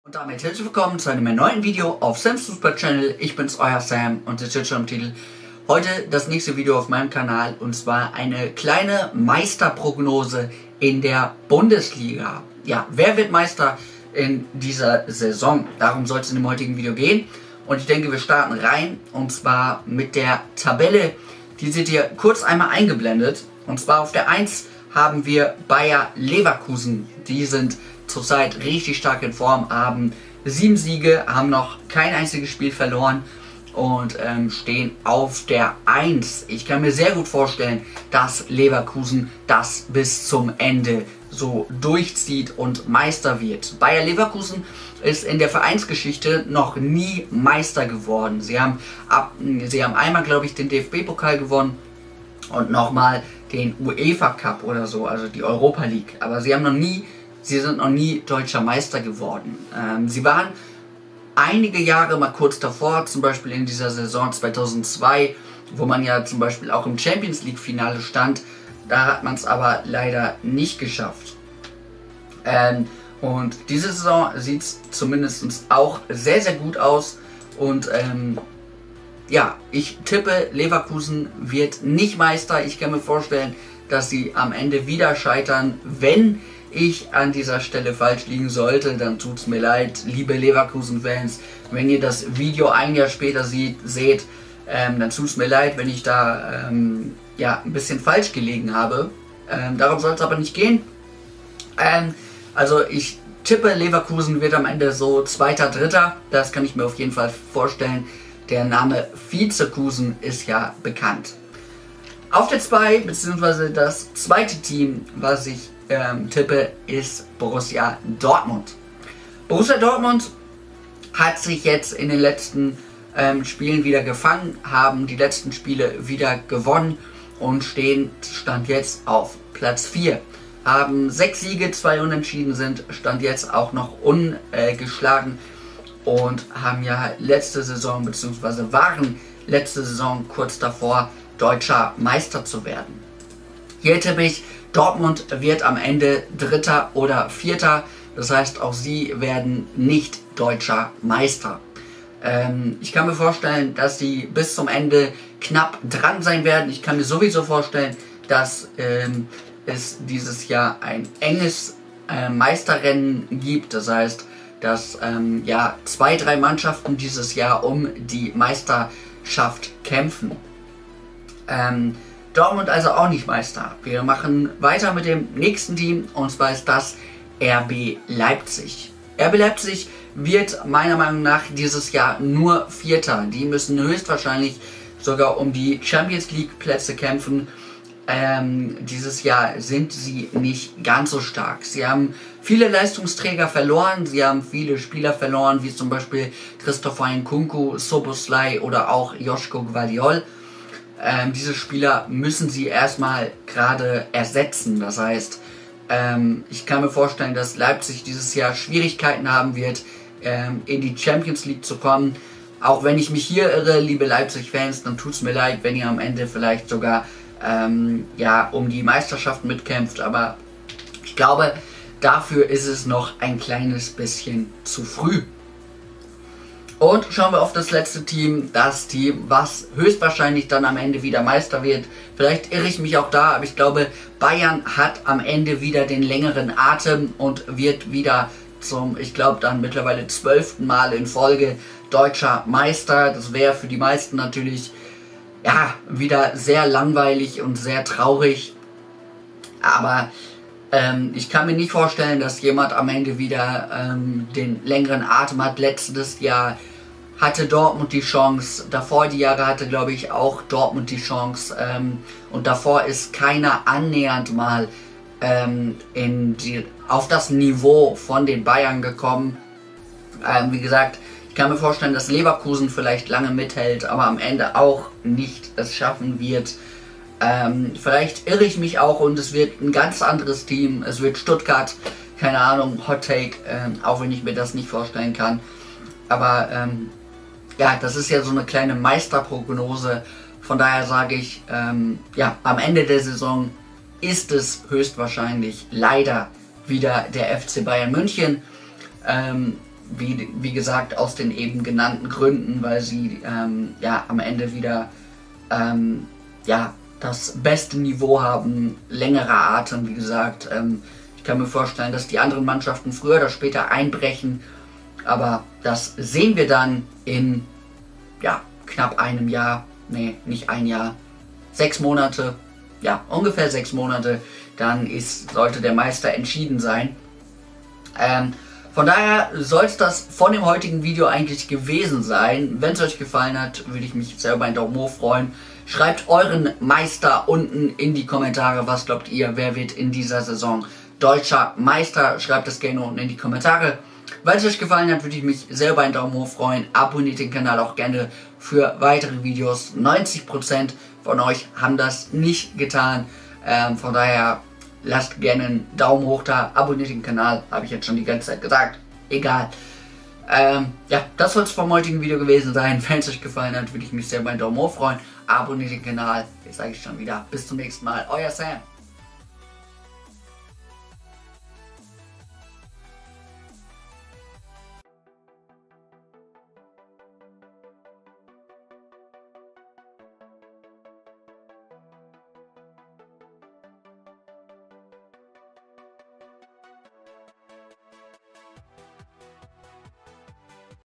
Und damit herzlich willkommen zu einem neuen Video auf Sam's Fußball Channel. Ich bin's, euer Sam, und ihr seht schon im Titel. Heute das nächste Video auf meinem Kanal, und zwar eine kleine Meisterprognose in der Bundesliga. Ja, wer wird Meister in dieser Saison? Darum soll es in dem heutigen Video gehen. Und ich denke, wir starten rein, und zwar mit der Tabelle. Die seht ihr kurz einmal eingeblendet. Und zwar auf der 1 haben wir Bayer Leverkusen. Die sind zurzeit richtig stark in Form, haben 7 Siege, haben noch kein einziges Spiel verloren und stehen auf der 1. Ich kann mir sehr gut vorstellen, dass Leverkusen das bis zum Ende so durchzieht und Meister wird. Bayer Leverkusen ist in der Vereinsgeschichte noch nie Meister geworden. Sie haben einmal, glaube ich, den DFB-Pokal gewonnen und nochmal den UEFA Cup oder so, also die Europa League. Aber sie sind noch nie deutscher Meister geworden. Sie waren einige Jahre mal kurz davor, zum Beispiel in dieser Saison 2002, wo man ja zum Beispiel auch im Champions League Finale stand. Da hat man es aber leider nicht geschafft. Und diese Saison sieht es zumindest auch sehr, sehr gut aus. Und ja, ich tippe, Leverkusen wird nicht Meister. Ich kann mir vorstellen, dass sie am Ende wieder scheitern. Wenn ich an dieser Stelle falsch liegen sollte, dann tut es mir leid, liebe Leverkusen-Fans. Wenn ihr das Video ein Jahr später seht, dann tut es mir leid, wenn ich da ja, ein bisschen falsch gelegen habe. Darum soll es aber nicht gehen. Also ich tippe, Leverkusen wird am Ende so 2., 3. Das kann ich mir auf jeden Fall vorstellen. Der Name Vizekusen ist ja bekannt. Auf der 2, beziehungsweise das zweite Team, was ich tippe, ist Borussia Dortmund. Borussia Dortmund hat sich jetzt in den letzten Spielen wieder gefangen, haben die letzten Spiele wieder gewonnen und stand jetzt auf Platz 4. Haben 6 Siege, 2 Unentschieden, stand jetzt auch noch ungeschlagen und haben ja letzte Saison, beziehungsweise waren letzte Saison kurz davor, deutscher Meister zu werden. Hier tippe ich, Dortmund wird am Ende 3. oder 4. Das heißt, auch sie werden nicht deutscher Meister. Ich kann mir vorstellen, dass sie bis zum Ende knapp dran sein werden. Ich kann mir sowieso vorstellen, dass es dieses Jahr ein enges Meisterrennen gibt. Das heißt, dass ja, 2, 3 Mannschaften dieses Jahr um die Meisterschaft kämpfen. Dortmund also auch nicht Meister. Wir machen weiter mit dem nächsten Team, und zwar ist das RB Leipzig. RB Leipzig wird meiner Meinung nach dieses Jahr nur 4. Die müssen höchstwahrscheinlich sogar um die Champions League Plätze kämpfen. Dieses Jahr sind sie nicht ganz so stark. Sie haben viele Leistungsträger verloren, sie haben viele Spieler verloren, wie zum Beispiel Christopher Nkunku, Szoboszlai oder auch Joško Gvardiol. Diese Spieler müssen sie erstmal gerade ersetzen. Das heißt, ich kann mir vorstellen, dass Leipzig dieses Jahr Schwierigkeiten haben wird, in die Champions League zu kommen. Auch wenn ich mich hier irre, liebe Leipzig-Fans, dann tut es mir leid, wenn ihr am Ende vielleicht sogar ja, um die Meisterschaft mitkämpft. Aber ich glaube, dafür ist es noch ein kleines bisschen zu früh. Und schauen wir auf das letzte Team, das Team, was höchstwahrscheinlich dann am Ende wieder Meister wird. Vielleicht irre ich mich auch da, aber ich glaube, Bayern hat am Ende wieder den längeren Atem und wird wieder zum, ich glaube, dann mittlerweile 12. Mal in Folge deutscher Meister. Das wäre für die meisten natürlich, ja, wieder sehr langweilig und sehr traurig. Aber ich kann mir nicht vorstellen, dass jemand am Ende wieder den längeren Atem hat. Letztes Jahr hatte Dortmund die Chance, davor die Jahre hatte, glaube ich, auch Dortmund die Chance. Und davor ist keiner annähernd mal auf das Niveau von den Bayern gekommen. Wie gesagt, ich kann mir vorstellen, dass Leverkusen vielleicht lange mithält, aber am Ende auch nicht es schaffen wird. Vielleicht irre ich mich auch und es wird ein ganz anderes Team. Es wird Stuttgart, keine Ahnung, Hot Take, auch wenn ich mir das nicht vorstellen kann. Aber ja, das ist ja so eine kleine Meisterprognose. Von daher sage ich, ja, am Ende der Saison ist es höchstwahrscheinlich leider wieder der FC Bayern München. wie gesagt, aus den eben genannten Gründen, weil sie ja am Ende wieder ja, das beste Niveau haben, längere Atem, wie gesagt. Ich kann mir vorstellen, dass die anderen Mannschaften früher oder später einbrechen, aber das sehen wir dann in ja, knapp einem Jahr, nee, nicht ein Jahr, 6 Monate, ja, ungefähr 6 Monate, dann sollte der Meister entschieden sein. Von daher soll es das von dem heutigen Video eigentlich gewesen sein. Wenn es euch gefallen hat, würde ich mich sehr über einen Daumen hoch freuen. Schreibt euren Meister unten in die Kommentare. Was glaubt ihr, wer wird in dieser Saison deutscher Meister? Schreibt das gerne unten in die Kommentare. Wenn es euch gefallen hat, würde ich mich sehr über einen Daumen hoch freuen. Abonniert den Kanal auch gerne für weitere Videos. 90% von euch haben das nicht getan. Von daher lasst gerne einen Daumen hoch da. Abonniert den Kanal. Habe ich jetzt schon die ganze Zeit gesagt. Egal. Ja, das soll es vom heutigen Video gewesen sein. Wenn es euch gefallen hat, würde ich mich sehr über einen Daumen hoch freuen. Abonniert den Kanal. Jetzt sage ich schon wieder. Bis zum nächsten Mal. Euer Sam.